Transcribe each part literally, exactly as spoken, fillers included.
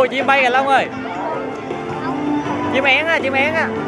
Ôi chim bay kìa Long ơi. Chim én á, chim én á.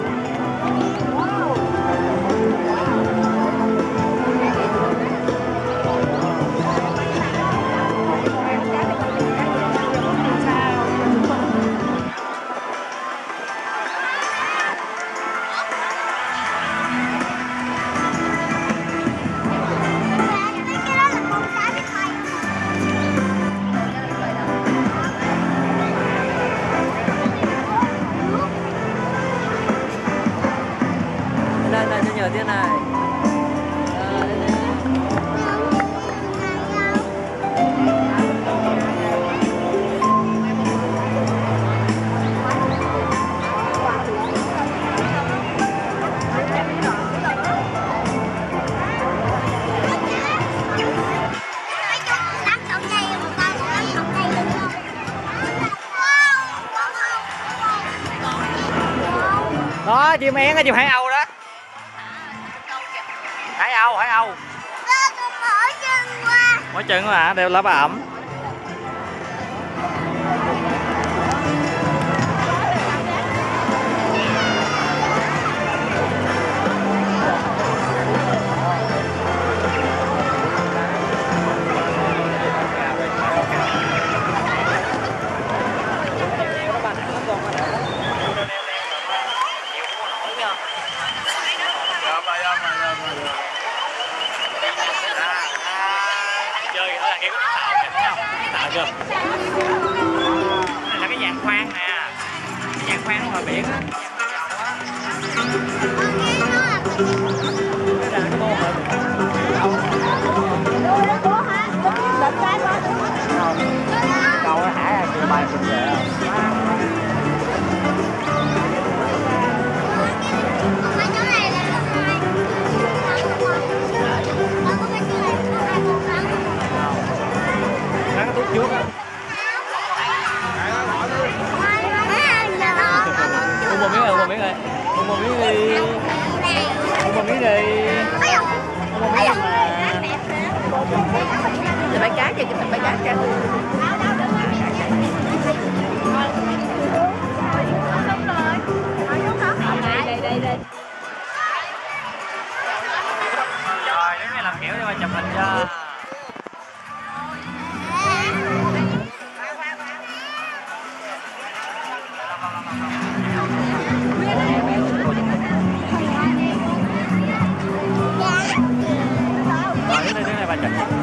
Đây này, tôi nhờ thế này. Đó, chim én á, chim hải âu đó. Hải âu, hải âu. Mỗi chân quá hả? Đều lá ba ẩm. Chơi ở đằng kia có tạo kìa, thấy không? Tạo chưa? Này là cái giàn khoan nè. Cái giàn khoan ở ngoài biển á. Cái là cái mô hả? Câu nó thả ra kêu bay cũng vậy. Trước á. Uống một miếng rồi, uống một miếng rồi. Uống một miếng đi. Uống một miếng đi. Uống một miếng mà. Là bãi cá cho cái bãi cá cho. Đây đây đây. Rồi, đứng đây làm kiểu để mà chụp hình cho. Rồi, đứng đây, đứng đây bà chụp.